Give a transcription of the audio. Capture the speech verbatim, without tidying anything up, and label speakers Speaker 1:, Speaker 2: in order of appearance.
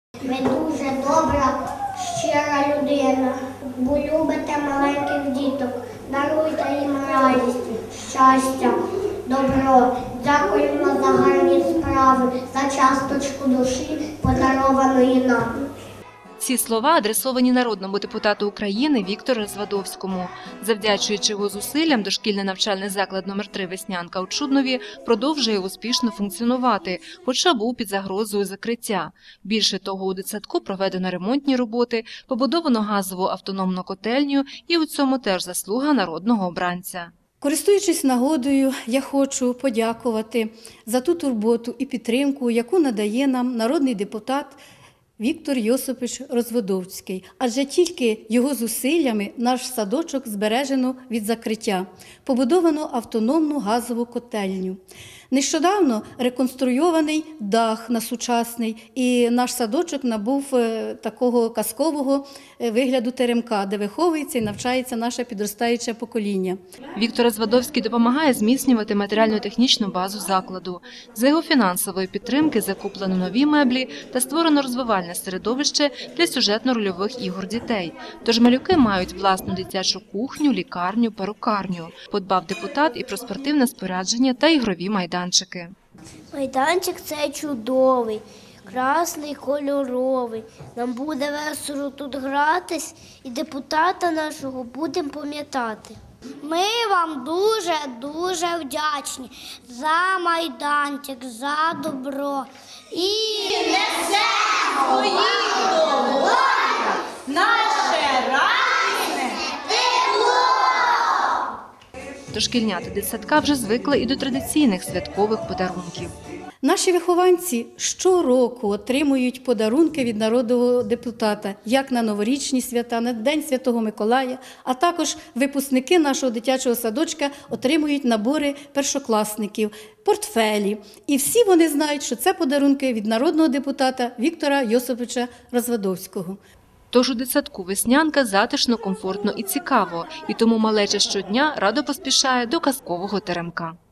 Speaker 1: Ви дуже добра, щира людина, бо любите маленьких діток, даруйте їм радість, щастя, добро. Дякуємо за гарні справи, за часточку душі, подарованої нам.
Speaker 2: Ці слова адресовані народному депутату України Віктору Развадовському. Завдячуючи його зусиллям, дошкільний навчальний заклад номер три «Веснянка» у Чуднові продовжує успішно функціонувати, хоча був під загрозою закриття. Більше того, у дитсадку проведено ремонтні роботи, побудовано газову автономну котельню, і у цьому теж заслуга народного обранця.
Speaker 3: Користуючись нагодою, я хочу подякувати за ту турботу і підтримку, яку надає нам народний депутат Віктор Йосипович Развадовський, адже тільки його зусиллями наш садочок збережено від закриття. Побудовано автономну газову котельню. Нещодавно реконструйований дах на сучасний, і наш садочок набув такого казкового вигляду теремка, де виховується і навчається наше підростаюче покоління.
Speaker 2: Віктор Развадовський допомагає зміцнювати матеріально-технічну базу закладу. За його фінансової підтримки закуплено нові меблі та створено розвивальне середовище для сюжетно-рольових ігор дітей. Тож малюки мають власну дитячу кухню, лікарню, перукарню. Подбав депутат і про спортивне спорядження та ігрові майданчики.
Speaker 1: Майданчик – це чудовий, красний, кольоровий. Нам буде весело тут гратись, і депутата нашого будемо пам'ятати. Ми вам дуже-дуже вдячні за майданчик, за добро. І несемо у їх долонях наше радісне тепло!
Speaker 2: Дошкільнята дитсадка вже звикли і до традиційних святкових подарунків.
Speaker 3: Наші вихованці щороку отримують подарунки від народного депутата, як на новорічні свята, на День Святого Миколая, а також випускники нашого дитячого садочка отримують набори першокласників, портфелі. І всі вони знають, що це подарунки від народного депутата Віктора Йосиповича Развадовського.
Speaker 2: Тож у дитсадку «Веснянка» затишно, комфортно і цікаво, і тому малеча щодня радо поспішає до казкового теремка.